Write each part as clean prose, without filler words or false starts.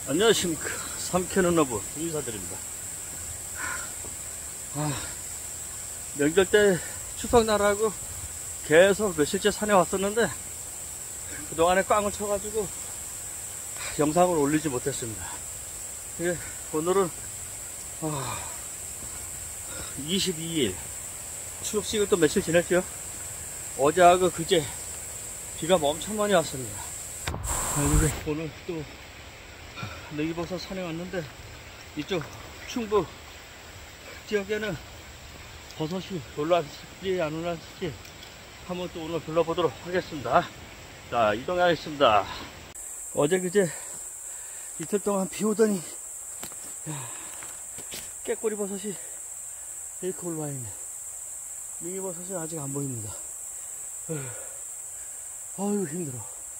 안녕하십니까. 삼캐는 어부 인사드립니다. 명절 때 추석날하고 계속 며칠째 산에 왔었는데 그동안에 꽝을 쳐가지고 영상을 올리지 못했습니다. 오늘은 22일 추석식을 또 며칠 지냈죠. 어제하고 그제 비가 엄청 많이 왔습니다. 오늘 또 내기버섯 산에 왔는데 이쪽 충북 지역에는 버섯이 올라왔을지 안 올라왔을지 한번 또 오늘 불러보도록 하겠습니다. 자, 이동하겠습니다. 어제 그제 이틀 동안 비 오더니 깨꼬리 버섯이 이렇게 올라와 있네. 능이버섯은 아직 안 보입니다. 어휴 힘들어.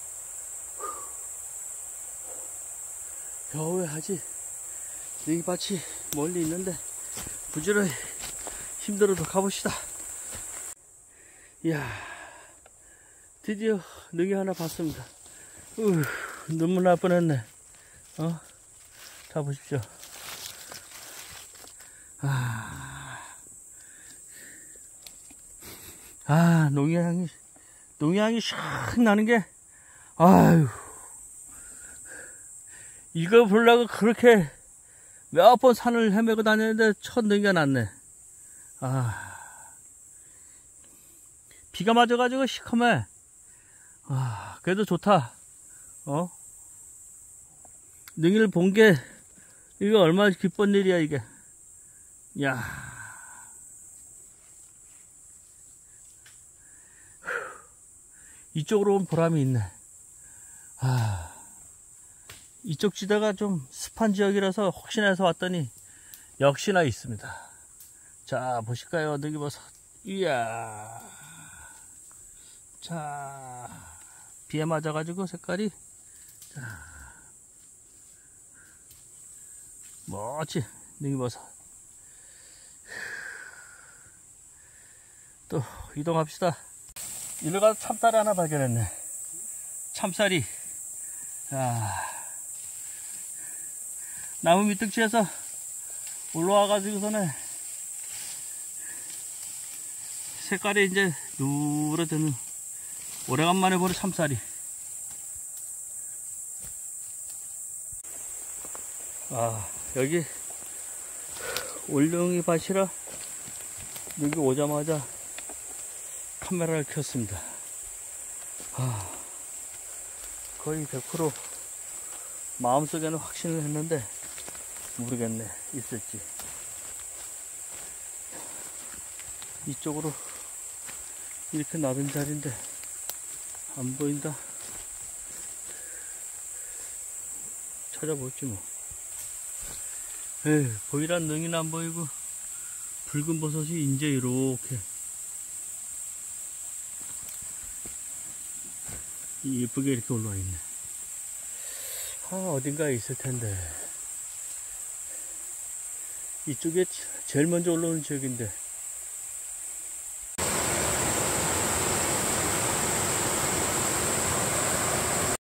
겨우에 하지 능이밭이 멀리 있는데 부지런히 힘들어도 가봅시다. 이야, 드디어 능이 하나 봤습니다. 눈물 날 뻔했네. 자 보십시오. 농향이 샥 나는 게, 아유, 이거 보려고 그렇게 몇 번 산을 헤매고 다녔는데 첫 능이가 났네. 비가 맞아가지고 시커매. 그래도 좋다. 능이를 본 게, 이거 얼마나 기쁜 일이야, 이게. 야. 이쪽으로 온 보람이 있네. 이쪽 지대가 좀 습한 지역이라서 혹시나 해서 왔더니 역시나 있습니다. 자, 보실까요? 능이버섯. 이야. 자, 비에 맞아가지고 색깔이. 자, 멋지, 능이버섯. 또, 이동합시다. 이리 가서 참쌀 하나 발견했네. 참쌀이. 나무 밑둥치에서 올라와가지고서는 색깔이 이제 누러드는 오래간만에 보는 참쌀이. 여기 올룡이 밭이라 여기 오자마자 카메라를 켰습니다. 거의 100% 마음속에는 확신을 했는데 모르겠네, 있을지. 이쪽으로 이렇게 낮은 자리인데 안 보인다. 찾아볼지 뭐. 보이란 능이는 안 보이고 붉은 버섯이 이제 이렇게 예쁘게 이렇게 올라와 있네. 어딘가에 있을 텐데. 이쪽에 제일 먼저 올라오는 지역인데